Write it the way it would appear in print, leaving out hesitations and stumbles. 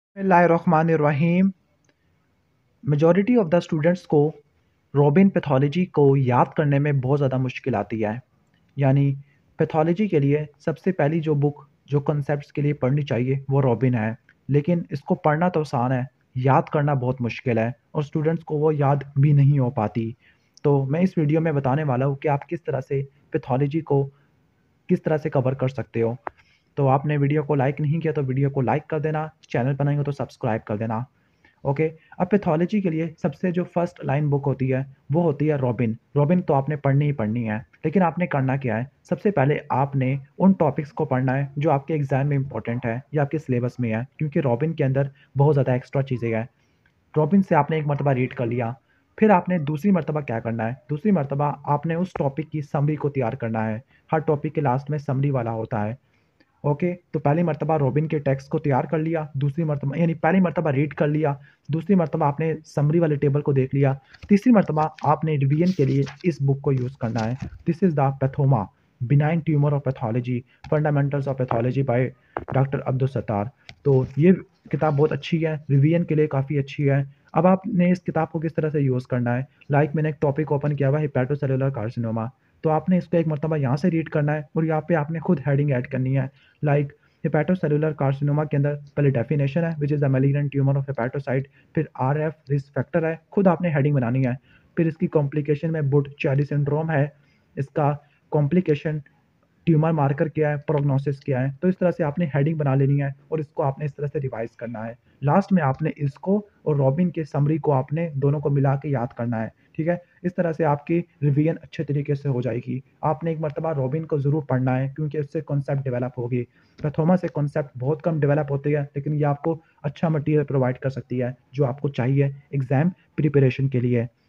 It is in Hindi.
बिस्मिल्लाहिर्रहमानिर्रहीम। मेजॉरिटी ऑफ द स्टूडेंट्स को रॉबिन पैथोलॉजी को याद करने में बहुत ज़्यादा मुश्किल आती है। यानी पैथोलॉजी के लिए सबसे पहली जो बुक जो कॉन्सेप्ट्स के लिए पढ़नी चाहिए वो रॉबिन है। लेकिन इसको पढ़ना तो आसान है, याद करना बहुत मुश्किल है और स्टूडेंट्स को वो याद भी नहीं हो पाती। तो मैं इस वीडियो में बताने वाला हूँ कि आप किस तरह से पैथोलॉजी को किस तरह से कवर कर सकते हो। तो आपने वीडियो को लाइक नहीं किया तो वीडियो को लाइक कर देना, चैनल पर नए हो तो सब्सक्राइब कर देना। ओके। अब पैथोलॉजी के लिए सबसे जो फर्स्ट लाइन बुक होती है वो होती है रॉबिन। रॉबिन तो आपने पढ़नी ही पढ़नी है, लेकिन आपने करना क्या है, सबसे पहले आपने उन टॉपिक्स को पढ़ना है जो आपके एग्जाम में इंपॉर्टेंट है या आपके सिलेबस में है, क्योंकि रॉबिन के अंदर बहुत ज़्यादा एक्स्ट्रा चीज़ें हैं। रॉबिन से आपने एक मरतबा रीड कर लिया, फिर आपने दूसरी मरतबा क्या करना है, दूसरी मरतबा आपने उस टॉपिक की समरी को तैयार करना है। हर टॉपिक के लास्ट में समरी वाला होता है। ओके, तो पहली मर्तबा रॉबिन के टेक्स्ट को तैयार कर लिया, दूसरी मर्तबा यानी पहली मर्तबा रीड कर लिया, दूसरी मर्तबा आपने समरी वाले टेबल को देख लिया, तीसरी मर्तबा आपने रिवीजन के लिए इस बुक को यूज़ करना है। This is the Pathoma, benign tumour of pathology, fundamentals of pathology by doctor Abdul Sattar. तो ये किताब बहुत अच्छी है, रिवीजन के लिए काफ़ी अच्छी है। अब आपने इस किताब को किस तरह से यूज़ करना है, लाइक मैंने एक टॉपिक ओपन किया हुआ है हेपेटोसेलुलर कार्सिनोमा, तो आपने इसको एक मरतबा यहाँ से रीड करना है और यहाँ पे आपने खुद हेडिंग ऐड करनी है। लाइक हेपेटोसेलुलर कार्सिनोमा के अंदर पहले डेफिनेशन है which is the malignant tumour of hepatocyte, फिर आरएफ रिस्क फैक्टर है, खुद आपने हेडिंग बनानी है। फिर इसकी कॉम्प्लिकेशन में बुट चार्ली सिंड्रोम है, इसका कॉम्प्लिकेशन, ट्यूमर मार्कर क्या है, प्रोग्नोसिस क्या है। तो इस तरह से आपने हेडिंग बना लेनी है और इसको आपने इस तरह से रिवाइज करना है। लास्ट में आपने इसको और रॉबिन के समरी को आपने दोनों को मिला के याद करना है। ठीक है, इस तरह से आपकी रिवीजन अच्छे तरीके से हो जाएगी। आपने एक मरतबा रॉबिन को ज़रूर पढ़ना है, क्योंकि उससे कॉन्सेप्ट डेवलप होगी। पैथोमा से कॉन्सेप्ट बहुत कम डेवलप होती है, लेकिन ये आपको अच्छा मटेरियल प्रोवाइड कर सकती है जो आपको चाहिए एग्ज़ाम प्रिपरेशन के लिए।